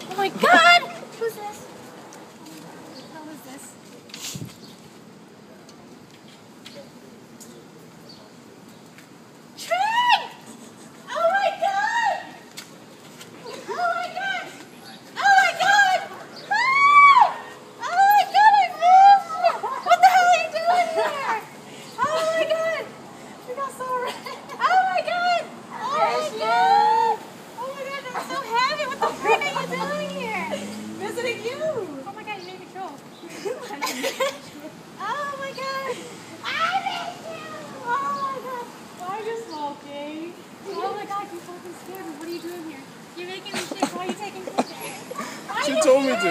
Oh my God! Who's this? Who is this? Trent! Oh my God! Oh my God! Oh my God! Ah! Oh my God! I missed you! What the hell are you doing here? Oh my God! You got so red. Oh my God! Oh my God! Oh my God! I'm so happy. What the freak are you doing here? Visiting you. Oh my God! You made me go. Oh my God! I missed you! Oh my God! Why are you smoking? Oh my God! You fucking scared me. What are you doing here? You're making me sick. Why are you taking pictures? She told me to.